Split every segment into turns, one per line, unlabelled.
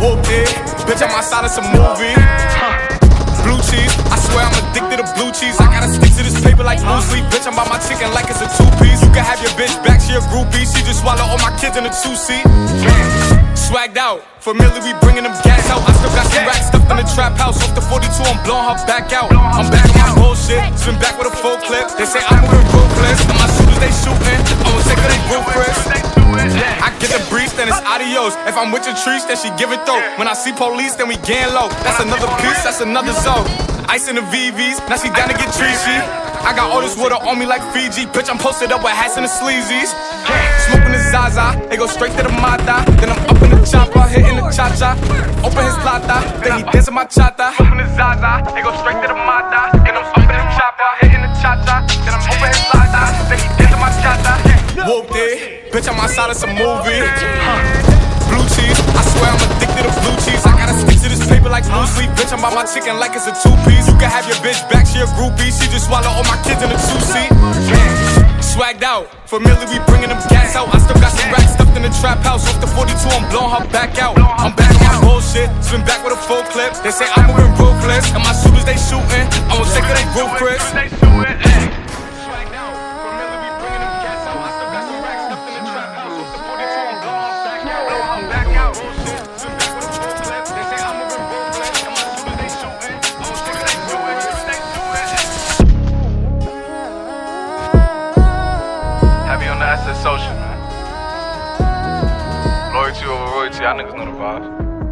Whooped it, bitch, I'm outside of some movie. Blue cheese, I swear I'm addicted to blue cheese. I gotta stick to this paper like blue sleep. Bitch, I'm by my chicken like it's a two-piece. You can have your bitch back, she a groupie. She just swallow all my kids in a two-seat. Swagged out, familiar, we bringing them gas out. I still got some racks stuffed in the trap house. Off the 42, I'm blowing her back out. I'm back on my bullshit, spin back with a full clip. They say I'm moving ruthless, and my shooters they shooting. I won't take her, they ruthless. I get the breeze, then it's adios. If I'm with your trees, then she give it though. When I see police, then we gang low. That's another piece, that's another zone. Ice in the VVs, now she down to get treachy. I got all this water on me like Fiji. Bitch, I'm posted up with hats and the sleazies. Smoking the Zaza, they go straight to the Mata. Then I'm up in the chopper, hitting the cha-cha. Open his lata, then he dancing my chata. Smoking the Zaza, they go straight to the Mata. Then I'm up in the chopper, hitting the cha-cha. Then I'm open his lata, then he dancing my chata. Whooped it, bitch, I'm outside of some movie. Blue cheese, I swear I'm addicted to blue cheese. I gotta stick to this paper like blue sleep. Bitch, I'm by my chicken like it's a two-piece. You can have your bitch back, she a groupie. She just swallow all my kids in a two-seat. Swagged out, familiar, we bringing them gas out. I still got some racks stuffed in the trap house. Off the 42, I'm blowing her back out. I'm back on my bullshit, spin back with a full clip. They say I'm moving ruthless, and my shooters they shooting. I won't take her, they roof Chris.
That's social, man. Loyalty over royalty, y'all niggas know the vibes.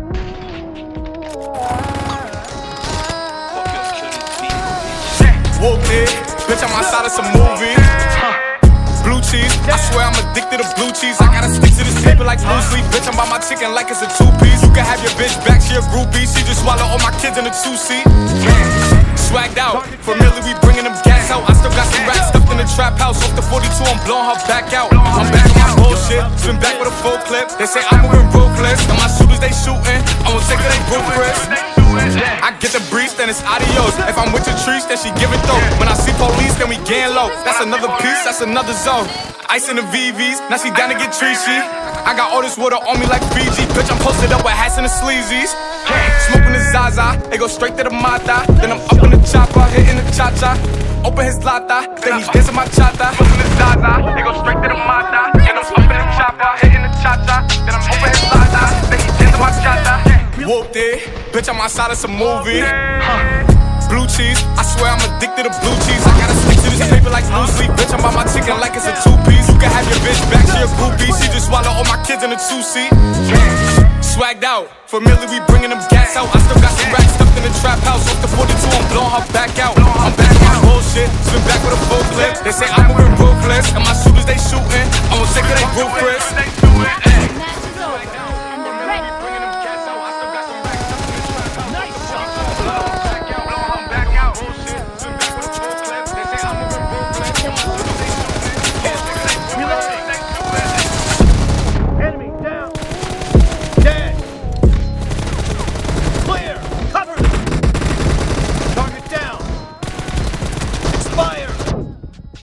Whooped it, bitch, I'm outside of some movie. Blue cheese, I swear I'm addicted to blue cheese. I gotta stick to this paper like blue sleep. Bitch, I'm by my chicken like it's a two-piece. You can have your bitch back, she a groupie. She just swallow all my kids in a two-seat. Swagged out, familiar, we bringing them gas out. I still got some racks stuffed in the trap house. Off the 42, I'm blowing her back out. I'm back on my bullshit, spin back with a full clip. They say I'm moving ruthless, and my shooters they shooting. I won't take her, they ruthless. I get the breeze, then it's adios. If I'm with your trees, then she give it though. When I see police, then we gang low. That's another piece, that's another zone. Ice in the VVs, now she down to get treachy. I got all this water on me like Fiji. Bitch, I'm posted up with hats and the sleazies. Smoking the Zaza, they go straight to the Mata. Then I'm up in the chopper, hitting the cha-cha. Open his lata, then he dancing my chata. Smoking the Zaza, they go straight to the Mata. Then I'm up in the chopper, hitting the cha-cha. Then I'm open his lata, then he dancing my chata. Whooped it, bitch, I'm outside of some movie. Blue cheese, I swear I'm addicted to blue cheese. I gotta stick to this paper like blue sleep. Bitch, I'm by my chicken like it's a two-piece. You can have your bitch back, she a groupie. She just swallow all my kids in a two-seat. Swagged out, familiar, we bringing them gas out. I still got some racks stuffed in the trap house. Off the 42, I'm blowing her back out.